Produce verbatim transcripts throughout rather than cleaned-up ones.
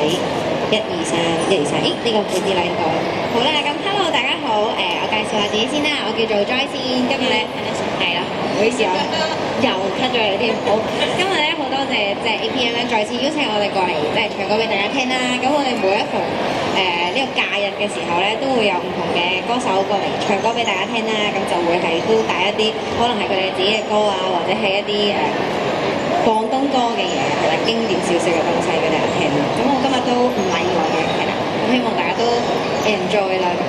一二三，一二三，咦？呢、這個唔知啦，應該。好啦，咁 hello 大家好，誒、呃，我介紹下自己先啦，我叫做 Joyce，今日咧係啦，唔好意思，我又 cut 咗你添。好，今日咧好多謝即係 A P M 咧再次邀請我哋過嚟即係唱歌俾大家聽啦。咁我哋每一逢誒呢、這個假日嘅時候咧，都會有唔同嘅歌手過嚟唱歌俾大家聽啦。咁就會係都帶一啲可能係佢哋自己嘅歌啊，或者係一啲誒。呃廣東歌嘅嘢係啦，經典少少嘅東西俾大家聽啦。咁我今日都唔例外嘅，係啦。咁希望大家都 enjoy 啦。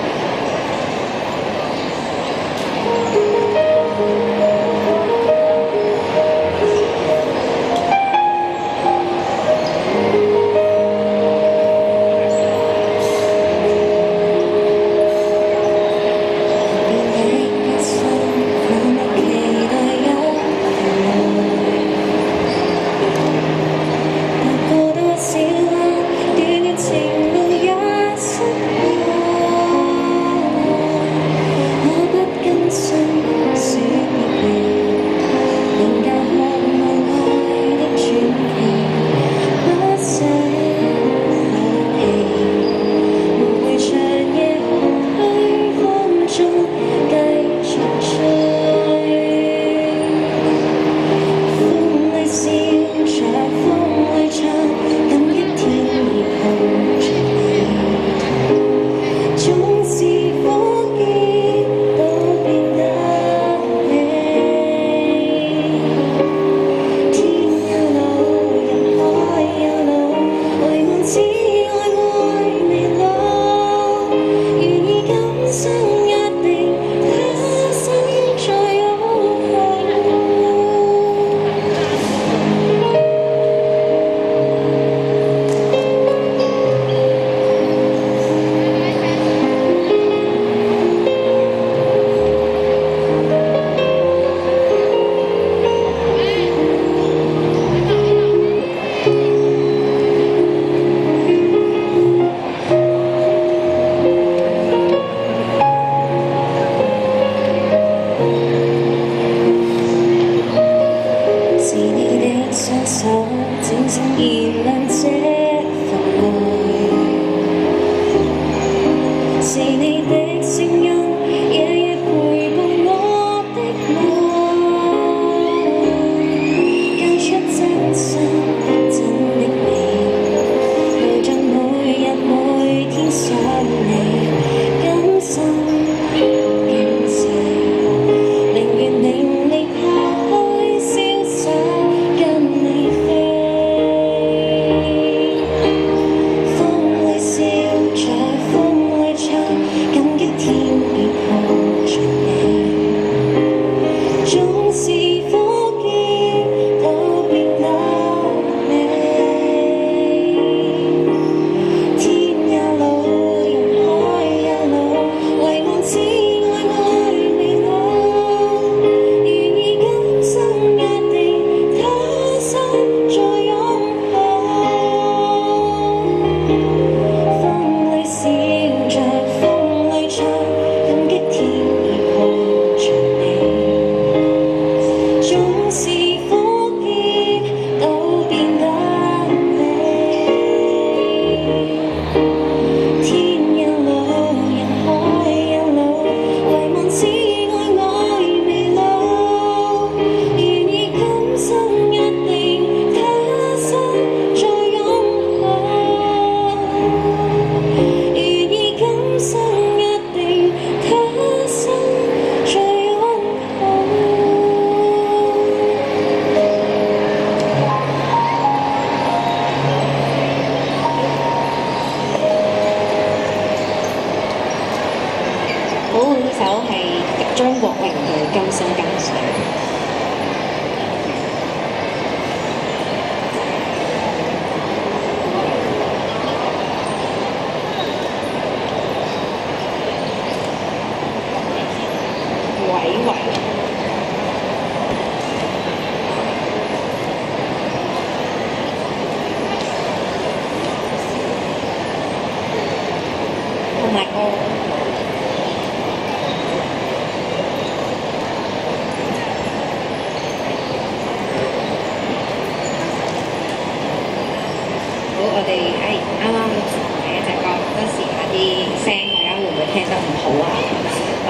我哋誒啱啱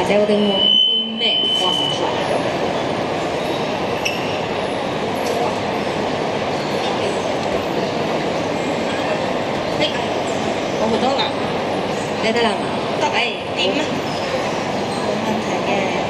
者有啲冇啲咩關係？ 我好多啦， 你得啦嘛？ 得誒點啊？冇問題嘅。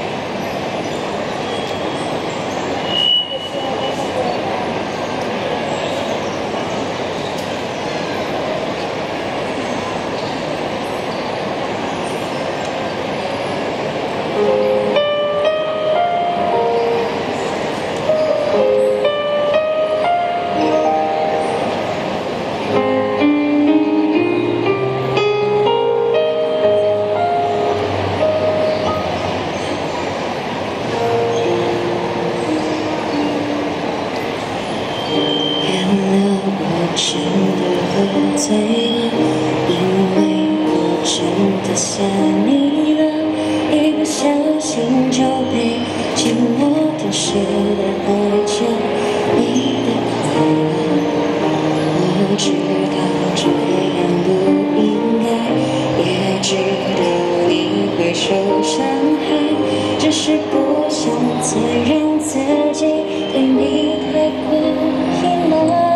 真的喝醉了，因为我真的想你了，一不小心就被寂寞吞噬了爱着你的快乐。我知道这样不应该，也知道你会受伤害，只是不想再让自己对你太过依赖。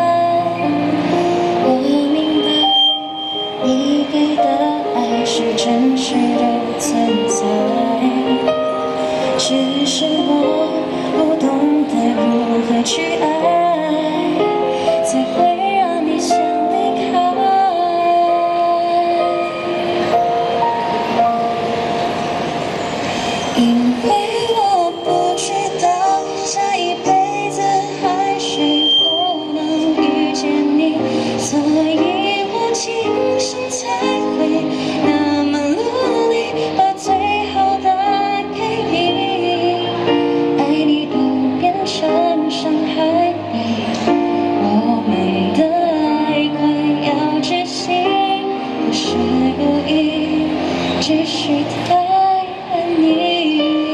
你给的爱是真实的存在，只是我不懂得如何去爱，才会让你想离开。因为我不知道下一辈子还是否能遇见你，所以我今生才会那么努力，把最好的爱给你，爱你都变成伤害你。我们的爱快要窒息，不是故意，只是太爱你。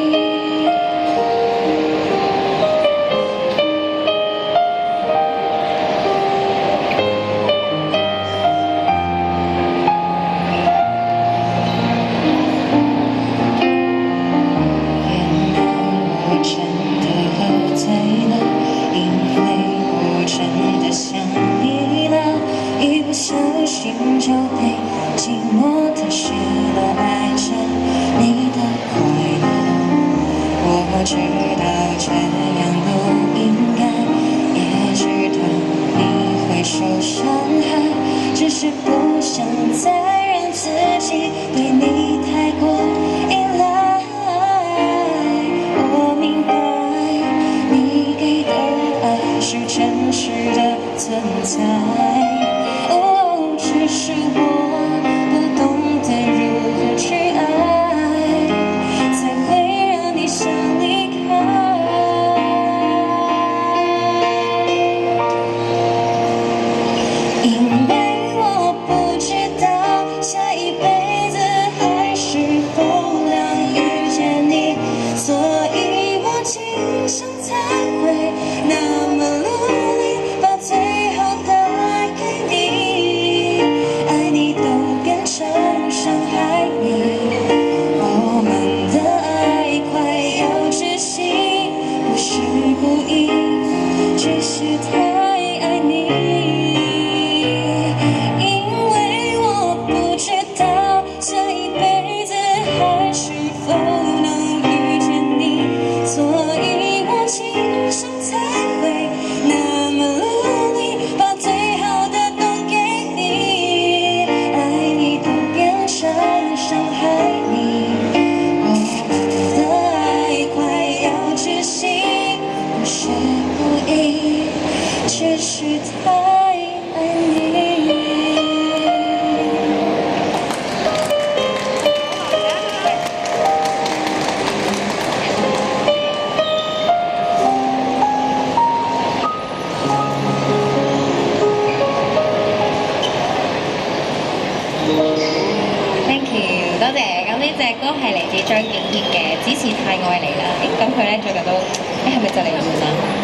不小心就被寂寞吞噬了，爱着你的快乐。我知道这样不应该，也知道你会受伤害，只是不想再让自己对你太过依赖。我明白你给的爱是真实的存在，只是我不懂得如何去爱，才会让你想离开。因为我不知道下一辈子还是否能遇见你，所以我今生才会那么努力，把最好的爱给你，爱你都变成伤害你。我们的爱快要窒息，不是故意，只是太爱你。因为我不知道下一辈子还是否能遇见你，所以我今生才会那么努力，把最好的都给你，爱你都变成伤害你。我们的爱快要窒息，不是故意，只是太爱你。 Thank you， 多謝。咁呢隻歌係嚟自張敬軒嘅《只是太愛你》啦。誒，咁佢咧最近都，誒係咪就嚟完啦？